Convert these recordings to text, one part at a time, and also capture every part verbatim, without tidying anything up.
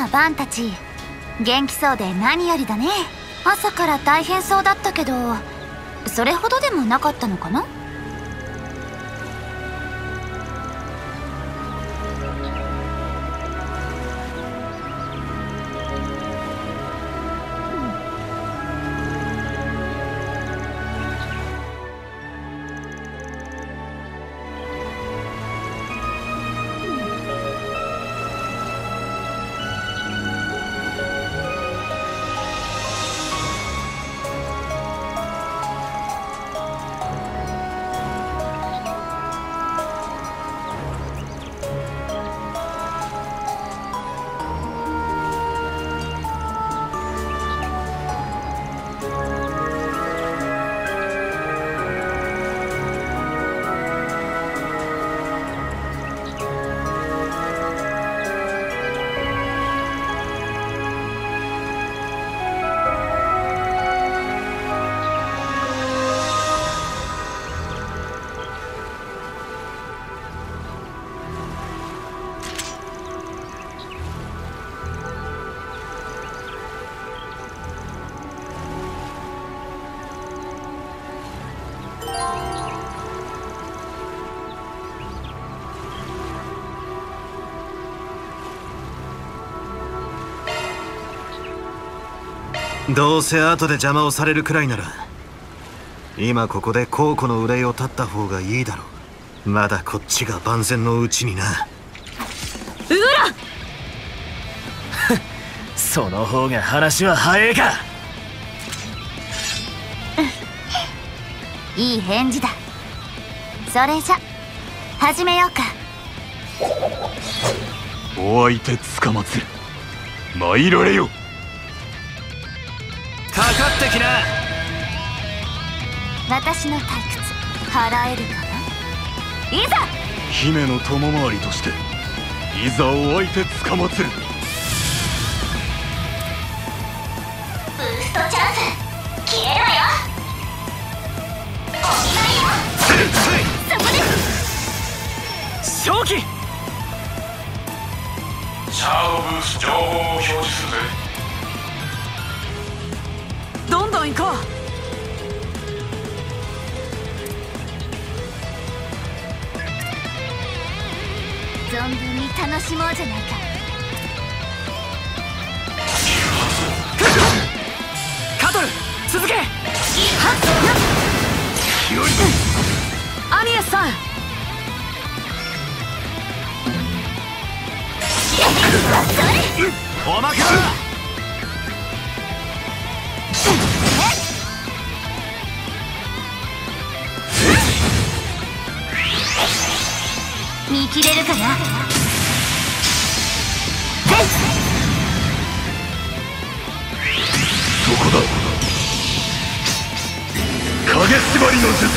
バンたち元気そうで何よりだね。朝から大変そうだったけど、それほどでもなかったのかな。 どうせ後で邪魔をされるくらいなら今ここで公庫の憂いを断った方がいいだろう。まだこっちが万全のうちにな。 うらその方が話は早えか。 いい返事だ。それじゃ始めようか。 お相手つかまつる参られよ。 かかってきな。 私の退屈払えるかな。いざ姫の友回りとしていざお相手つかまつる。 ブーストチャンス消えるわよ。お見舞いよ。そこです。 正気シャードブース情報を表示するぜ。 どんどん行こう。 存分に楽しもうじゃないか。 カトル続け。アニエスさんおまけだ。 見切れるかな。 どこだ。影縛りの術。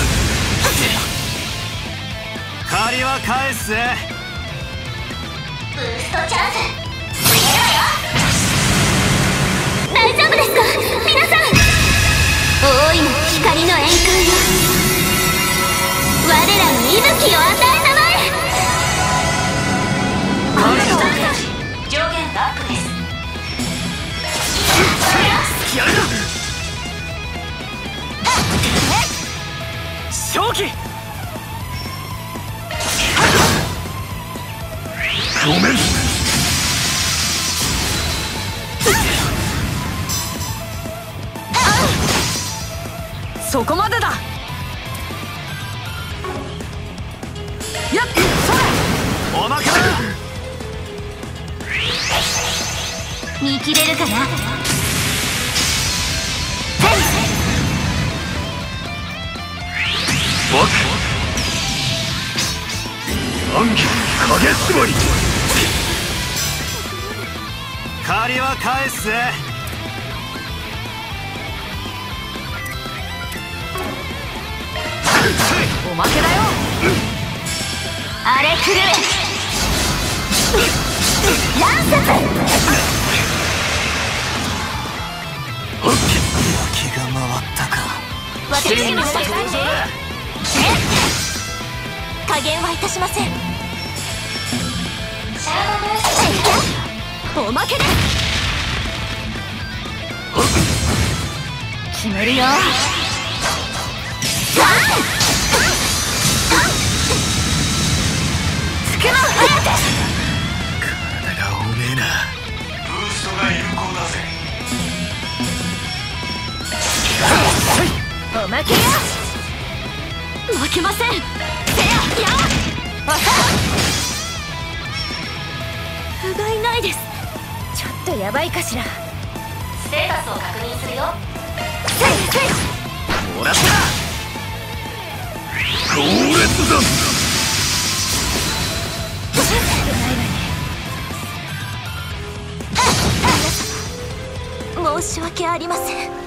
借りは返すぜ。 ブーストチャンス消えるわよ。大丈夫ですか皆さん。大いな光の宴会よ。我らの息吹を与えたまえ。 上限アップです。 正気ごめん。 そこまでだ。やっそれおまけだ。 見切れるかな。 バク暗記影縛り。 借りは返すぜ。 おまけだよ。 あれ狂え。ランセス。 気が回ったか。 私にもしたいね。加減はいたしません。シャードブーストおまけです。 決めるよ。 つけまはやて。 体が重えな。 ブーストが有効だぜ。 おまけよ。負けません。せやや不甲斐ないです。ちょっとやばいかしら。 ステータスを確認するよ。 せいせい。 もらった。 強烈だ。 申し訳ありません。